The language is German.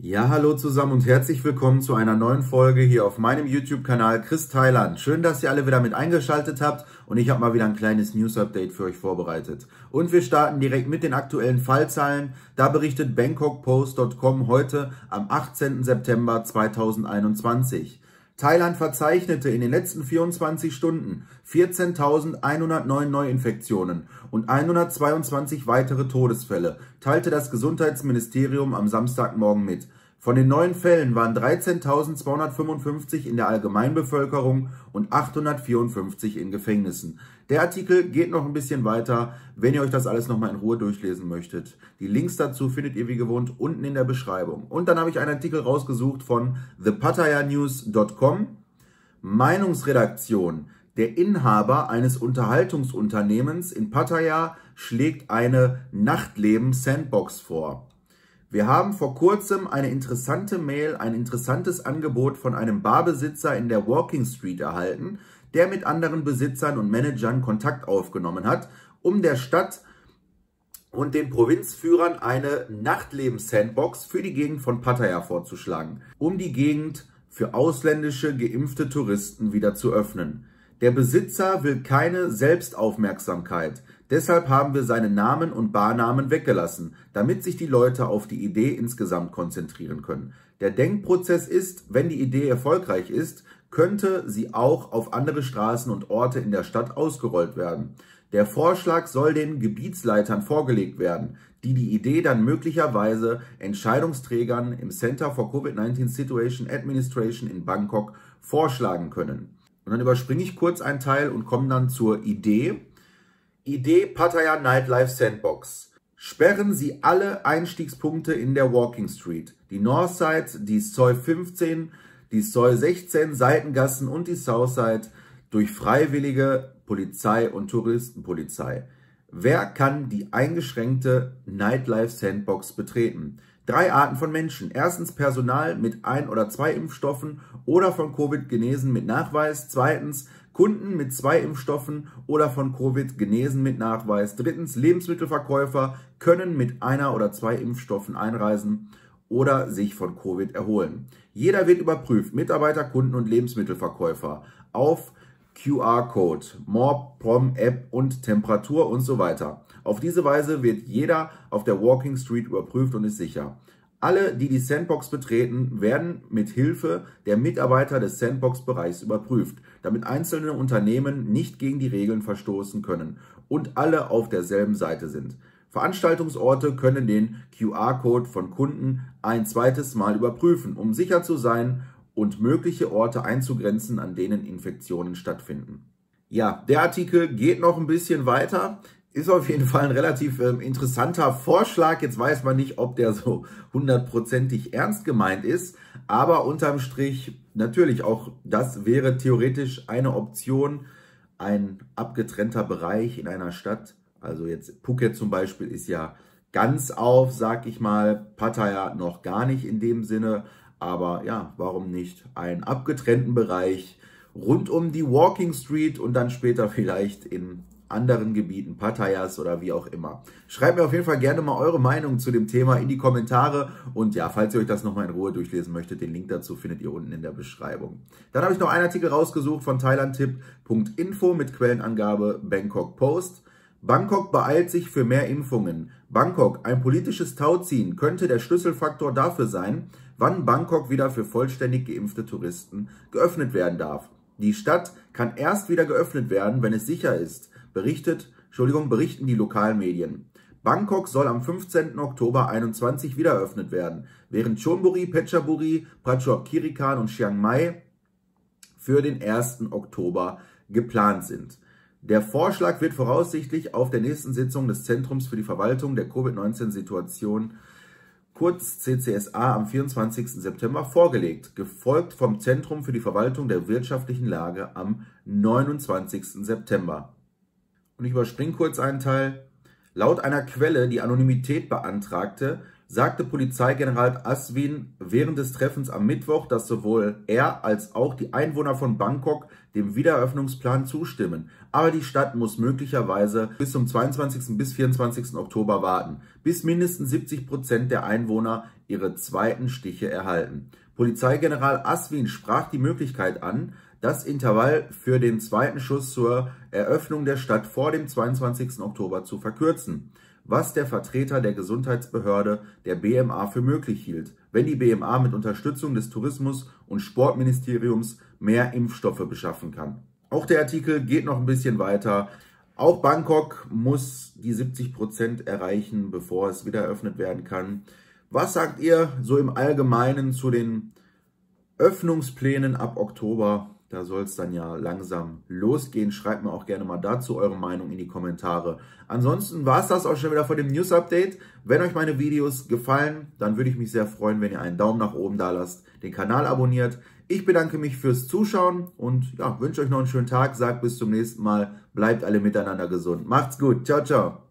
Ja, hallo zusammen und herzlich willkommen zu einer neuen Folge hier auf meinem YouTube-Kanal Chris Thailand. Schön, dass ihr alle wieder mit eingeschaltet habt und ich habe mal wieder ein kleines News-Update für euch vorbereitet. Und wir starten direkt mit den aktuellen Fallzahlen. Da berichtet BangkokPost.com heute am 18. September 2021. Thailand verzeichnete in den letzten 24 Stunden 14.109 Neuinfektionen und 122 weitere Todesfälle, teilte das Gesundheitsministerium am Samstagmorgen mit. Von den neuen Fällen waren 13.255 in der Allgemeinbevölkerung und 854 in Gefängnissen. Der Artikel geht noch ein bisschen weiter, wenn ihr euch das alles nochmal in Ruhe durchlesen möchtet. Die Links dazu findet ihr wie gewohnt unten in der Beschreibung. Und dann habe ich einen Artikel rausgesucht von thepattayanews.com. Meinungsredaktion. Der Inhaber eines Unterhaltungsunternehmens in Pattaya schlägt eine Nachtleben-Sandbox vor. Wir haben vor kurzem eine interessante Mail, ein interessantes Angebot von einem Barbesitzer in der Walking Street erhalten, der mit anderen Besitzern und Managern Kontakt aufgenommen hat, um der Stadt und den Provinzführern eine Nachtleben-Sandbox für die Gegend von Pattaya vorzuschlagen, um die Gegend für ausländische geimpfte Touristen wieder zu öffnen. Der Besitzer will keine Selbstaufmerksamkeit. Deshalb haben wir seinen Namen und Barnamen weggelassen, damit sich die Leute auf die Idee insgesamt konzentrieren können. Der Denkprozess ist, wenn die Idee erfolgreich ist, könnte sie auch auf andere Straßen und Orte in der Stadt ausgerollt werden. Der Vorschlag soll den Gebietsleitern vorgelegt werden, die die Idee dann möglicherweise Entscheidungsträgern im Center for COVID-19 Situation Administration in Bangkok vorschlagen können. Und dann überspringe ich kurz einen Teil und komme dann zur Idee. Idee Pattaya Nightlife Sandbox. Sperren Sie alle Einstiegspunkte in der Walking Street. Die Northside, die Soi 15, die Soi 16, Seitengassen und die Southside durch freiwillige Polizei und Touristenpolizei. Wer kann die eingeschränkte Nightlife Sandbox betreten? 3 Arten von Menschen. Erstens Personal mit 1 oder 2 Impfstoffen oder von Covid genesen mit Nachweis. Zweitens Kunden mit 2 Impfstoffen oder von Covid genesen mit Nachweis. Drittens Lebensmittelverkäufer können mit 1 oder 2 Impfstoffen einreisen oder sich von Covid erholen. Jeder wird überprüft, Mitarbeiter, Kunden und Lebensmittelverkäufer, auf QR-Code, More-Prom-App und Temperatur und so weiter. Auf diese Weise wird jeder auf der Walking Street überprüft und ist sicher. Alle, die die Sandbox betreten, werden mit Hilfe der Mitarbeiter des Sandbox-Bereichs überprüft, damit einzelne Unternehmen nicht gegen die Regeln verstoßen können und alle auf derselben Seite sind. Veranstaltungsorte können den QR-Code von Kunden ein zweites Mal überprüfen, um sicher zu sein und mögliche Orte einzugrenzen, an denen Infektionen stattfinden. Ja, der Artikel geht noch ein bisschen weiter. Ist auf jeden Fall ein relativ interessanter Vorschlag. Jetzt weiß man nicht, ob der so 100%ig ernst gemeint ist. Aber unterm Strich natürlich auch, das wäre theoretisch eine Option. Ein abgetrennter Bereich in einer Stadt. Also jetzt Phuket zum Beispiel ist ja ganz auf, sag ich mal. Pattaya noch gar nicht in dem Sinne. Aber ja, warum nicht? Einen abgetrennten Bereich rund um die Walking Street und dann später vielleicht in anderen Gebieten, Pattayas oder wie auch immer. Schreibt mir auf jeden Fall gerne mal eure Meinung zu dem Thema in die Kommentare. Und ja, falls ihr euch das nochmal in Ruhe durchlesen möchtet, den Link dazu findet ihr unten in der Beschreibung. Dann habe ich noch einen Artikel rausgesucht von thailandtip.info mit Quellenangabe Bangkok Post. Bangkok beeilt sich für mehr Impfungen. Bangkok, ein politisches Tauziehen, könnte der Schlüsselfaktor dafür sein, wann Bangkok wieder für vollständig geimpfte Touristen geöffnet werden darf. Die Stadt kann erst wieder geöffnet werden, wenn es sicher ist, berichten die lokalen Medien. Bangkok soll am 15. Oktober 2021 wieder eröffnet werden, während Chonburi, Phetchaburi, Prachuapkhirikan und Chiang Mai für den 1. Oktober geplant sind. Der Vorschlag wird voraussichtlich auf der nächsten Sitzung des Zentrums für die Verwaltung der Covid-19-Situation, kurz CCSA, am 24. September vorgelegt, gefolgt vom Zentrum für die Verwaltung der wirtschaftlichen Lage am 29. September. Und ich überspringe kurz einen Teil. Laut einer Quelle, die Anonymität beantragte, sagte Polizeigeneral Aswin während des Treffens am Mittwoch, dass sowohl er als auch die Einwohner von Bangkok dem Wiedereröffnungsplan zustimmen. Aber die Stadt muss möglicherweise bis zum 22. bis 24. Oktober warten, bis mindestens 70% der Einwohner ihre zweiten Stiche erhalten. Polizeigeneral Aswin sprach die Möglichkeit an, das Intervall für den zweiten Schuss zur Eröffnung der Stadt vor dem 22. Oktober zu verkürzen, was der Vertreter der Gesundheitsbehörde der BMA für möglich hielt, wenn die BMA mit Unterstützung des Tourismus- und Sportministeriums mehr Impfstoffe beschaffen kann. Auch der Artikel geht noch ein bisschen weiter. Auch Bangkok muss die 70% erreichen, bevor es wieder eröffnet werden kann. Was sagt ihr so im Allgemeinen zu den Öffnungsplänen ab Oktober? Da soll es dann ja langsam losgehen. Schreibt mir auch gerne mal dazu eure Meinung in die Kommentare. Ansonsten war es das auch schon wieder von dem News Update. Wenn euch meine Videos gefallen, dann würde ich mich sehr freuen, wenn ihr einen Daumen nach oben da lasst, den Kanal abonniert. Ich bedanke mich fürs Zuschauen und ja, wünsche euch noch einen schönen Tag. Sagt bis zum nächsten Mal. Bleibt alle miteinander gesund. Macht's gut. Ciao, ciao.